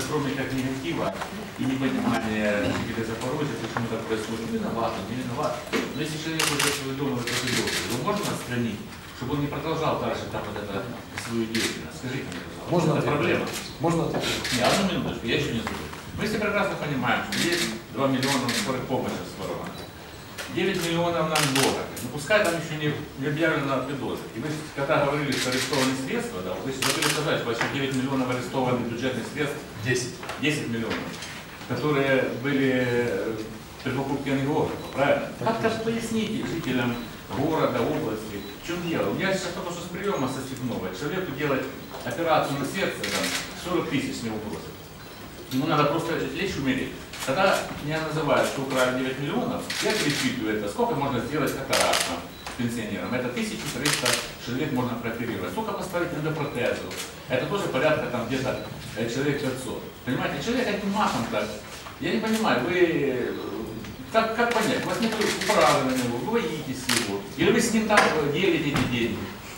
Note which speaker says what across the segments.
Speaker 1: кроме как негатива и непонимания жителей Запорожья, почему так происходит, виноват, он не виноват. Но если человек уже свой дом в это живет, его можно отстранить, чтобы он не продолжал дальше там вот это свою деятельность? Скажите мне, пожалуйста.
Speaker 2: Можно
Speaker 1: это проблема?
Speaker 2: Можно ответить?
Speaker 1: Не, одну минуточку, я еще не забыл. Мы все прекрасно понимаем, что есть 2 миллиона на скорой помощи сворованы. 9 миллионов нам дорого. Но пускай там еще не объявлено подозры. И вы, когда говорили, что арестованы средства, да, вы забыли сказать, что почти 9 миллионов арестованы бюджетных средств. 10 миллионов, которые были при покупке ангиографа, правильно? Как-то поясните жителям города, области, в чем дело. У меня сейчас только что с приема со Степновой. Человеку делать операцию на сердце, там, 40 тысяч с него просят. Ему надо просто лечь умереть. Когда меня называют, что украли 9 миллионов, я пересчитываю это, сколько можно сделать катарактом пенсионерам. Это 1300 человек можно прооперировать. Сколько поставить эндопротезов. Это тоже порядка там где-то человек 500. Понимаете, человек этим махом так. Я не понимаю, вы как понять? У вас нет управы на него, вы боитесь его. Или вы с ним там делите эти деньги.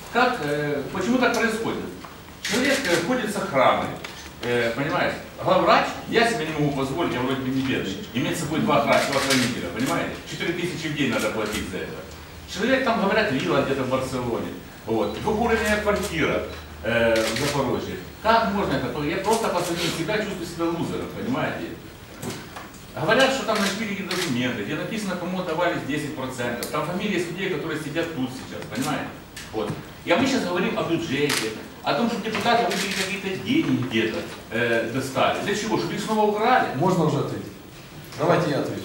Speaker 1: Почему так происходит? Человек ходит с охраной. Понимаете? Главврач, я себе не могу позволить, я вроде бы не бедный, иметь с собой 2 хранителя, понимаете? 4000 в день надо платить за это. Человек там, говорят, вилла где-то в Барселоне, вот, двухуровневая квартира в Запорожье. Как можно это? Я просто по самим себя чувствую себя лузером, понимаете? Говорят, что там нашли какие-то документы, где написано, кому отдавались 10%, там фамилии людей, которые сидят тут сейчас, понимаете? Вот. И мы сейчас говорим о бюджете, о том, что депутаты выбили какие-то деньги где-то достали. Для чего? Чтобы их снова украли?
Speaker 2: Можно уже ответить? Давайте я отвечу.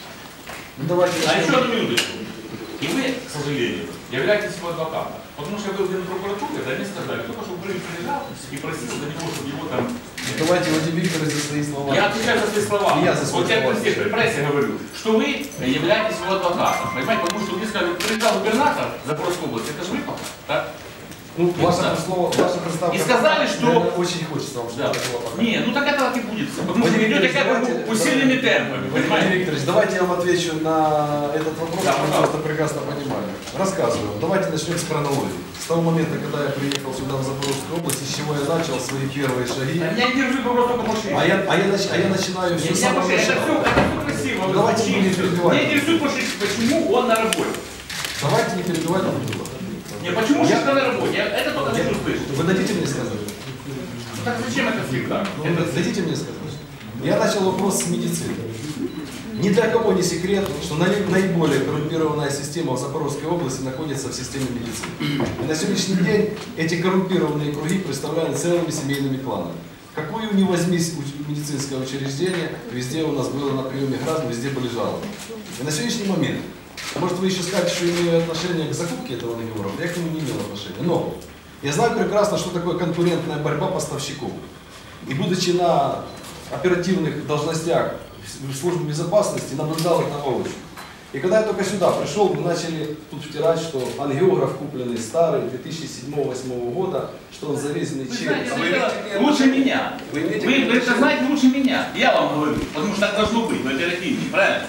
Speaker 2: Ну, давайте
Speaker 1: еще одну минуточку. И вы, к сожалению, являетесь его адвокатом. Потому что я был в Генпрокуратуре, да, мне сказали, только чтобы Брыль приезжал и просил за него, чтобы его там...
Speaker 2: Давайте, Владимир Викторович, за свои слова.
Speaker 1: Я отвечаю за свои слова.
Speaker 2: Я за свои
Speaker 1: вот я
Speaker 2: слова.
Speaker 1: здесь при прессе говорю, что вы являетесь его адвокатом. Понимаете, потому что вы сказали, приезжал губернатор Запорожской области, это же вы, так?
Speaker 2: Ну, ваше слово, ваша представка.
Speaker 1: И сказали, что...
Speaker 2: Очень хочется вам, чтобы это было пока.
Speaker 1: Не, ну так это так и будет. Потому что идете как усиленными темпами, понимаете?
Speaker 2: Владимир Викторович, давайте я вам отвечу на этот вопрос,
Speaker 1: да,
Speaker 2: мы просто прекрасно понимаем. Рассказываю. Давайте начнем с хронологии. С того момента, когда я приехал сюда, в Запорожскую область, с чего я начал свои первые шаги.
Speaker 1: Я не держу вопрос только машины.
Speaker 2: А я начинаю все с самого начала.
Speaker 1: Это все красиво.
Speaker 2: Давайте не перебивать.
Speaker 1: Меня интересует, почему он на работе.
Speaker 2: Давайте не перебивать друг друга.
Speaker 1: Не, почему же на работе? Это только хочу слышать.
Speaker 2: Вы дадите мне сказать?
Speaker 1: Так зачем это всегда?
Speaker 2: Дадите мне сказать? Я начал вопрос с медицины. Ни для кого не секрет, что наиболее коррумпированная система в Запорожской области находится в системе медицины. И на сегодняшний день эти коррумпированные круги представляют целыми семейными кланами. Какое ни возьми медицинское учреждение, везде у нас было на приеме граждан, везде были жалобы. И на сегодняшний момент, может, вы еще скажете, что имею отношение к закупке этого ангиографа, я к нему не имел отношения. Но я знаю прекрасно, что такое конкурентная борьба поставщиков. И будучи на оперативных должностях в службе безопасности, наблюдал их на воочию. И когда я только сюда пришел, мы начали тут втирать, что ангиограф купленный старый, 2007-2008 года, что он завезенный через...
Speaker 1: Лучше меня. Вы это знаете лучше меня. Я вам говорю, потому что так должно быть, в оперативной, правильно?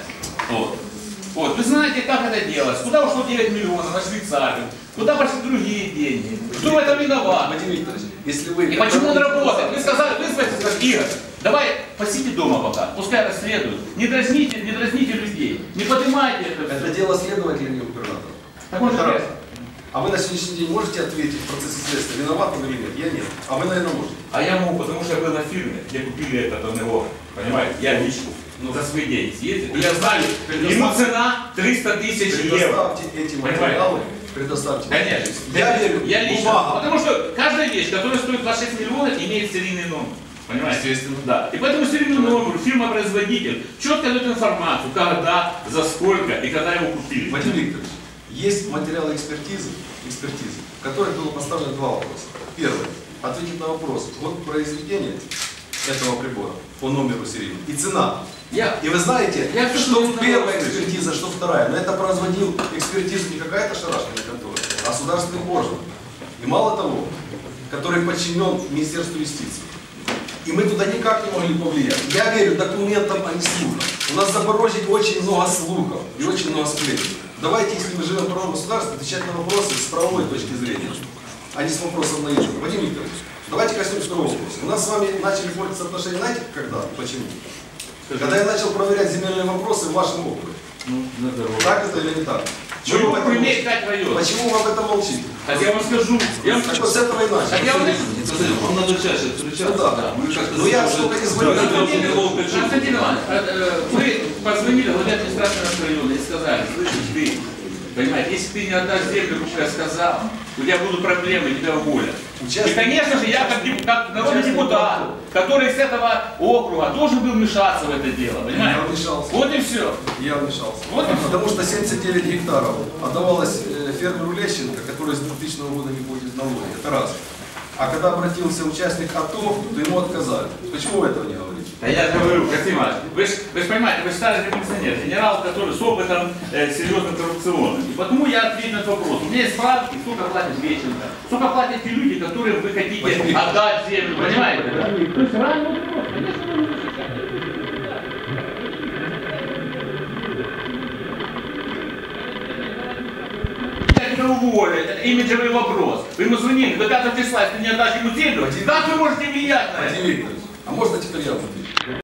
Speaker 1: Вот, вы знаете, как это делать, куда ушло 9 миллионов на Швейцарию, куда пошли другие деньги, кто в этом виноват?
Speaker 2: Владимир Викторович, если вы...
Speaker 1: И почему он работает? Вы сказали, вызвайте, Игорь, давай посидите дома пока, пускай расследуют, не дразните людей, не поднимайте это.
Speaker 2: Это дело следователя, не губернатора.
Speaker 1: Так он же
Speaker 2: А вы на сегодняшний день можете ответить в процессе следствия, виноват он или нет? Я нет. А вы, наверное, можете.
Speaker 1: А я могу, потому что я был на фирме, где купили этот ангиограф, понимаете, я лично. За свои деньги съездил. Я знаю, ему цена 300 тысяч евро.
Speaker 2: Предоставьте эти материалы. Предоставьте.
Speaker 1: Конечно. Я лично. Потому что каждая вещь, которая стоит 26 миллионов, имеет серийный номер. Понимаете? Естественно. Да. И поэтому серийный номер, фирма-производитель четко дает информацию, когда, за сколько и когда его купили.
Speaker 2: Владимир Викторович, есть материалы экспертизы, в которых было поставлено 2 вопроса. Первый. Ответить на вопрос. Год произведения этого прибора по номеру серийного и цена. И вы знаете, что первая экспертиза, что вторая. Но это производил экспертизу не какая-то шарашкина контора, а государственный орган. И мало того, который подчинен Министерству юстиции. И мы туда никак не могли повлиять. Я верю документам, а не слухам. У нас в Запорожье очень много слухов и очень много сплетен. Давайте, если мы живем в правовом государстве, отвечать на вопросы с правовой точки зрения, а не с вопросом наезда. Владимир Викторович, Давайте коснемся второго вопроса. У нас с вами начали портиться отношения, знаете, когда? Почему? Когда я начал проверять земельные вопросы в вашем округе.
Speaker 1: Ну, на здоровье.
Speaker 2: Так это или не так?
Speaker 1: Вы
Speaker 2: Почему вы об этом
Speaker 1: имеете
Speaker 2: молчите?
Speaker 1: 5 районов.
Speaker 2: Почему вы об этом молчите?
Speaker 1: Так я вам скажу.
Speaker 2: Так вот с этого и
Speaker 1: Так
Speaker 2: начали.
Speaker 1: я вам
Speaker 3: Он надо чаще встречаться.
Speaker 2: Ну да.
Speaker 3: Мы как-то
Speaker 2: Ну я столько не звоню.
Speaker 1: Константин Иванович, вы позвонили главе администрации района и сказали, слышишь, ты, понимаете, если ты не отдашь землю, как я сказал, у тебя будут проблемы, тебя уволят. И, конечно же, я как народный депутат, который с этого округа должен был вмешаться в это дело, понимаете?
Speaker 2: Я вмешался.
Speaker 1: Вот и все.
Speaker 2: Я вмешался.
Speaker 1: Вот и все.
Speaker 2: Потому что 79 гектаров отдавалось фермеру Лещенко, который с 2000 года не платит налоги. Это раз. А когда обратился участник АТО, то ему отказали. Почему вы этого не говорите?
Speaker 1: Да я же говорю, Константин Иванович, вы же понимаете, вы старый революционер, генерал, который с опытом серьезным коррупционным. И потому я отвечу на этот вопрос. У меня есть справки, сколько платит Лещенко, сколько платят те люди, которым вы хотите отдать землю, понимаете? Да? То есть ранний вопрос, конечно, вы не тебя уволят, это имиджевый вопрос. Вы ему звонили, до 5 числа, если не отдашь ему землю, как вы можете влиять на это?
Speaker 2: Вадим Викторович, а можно теперь я отвечу?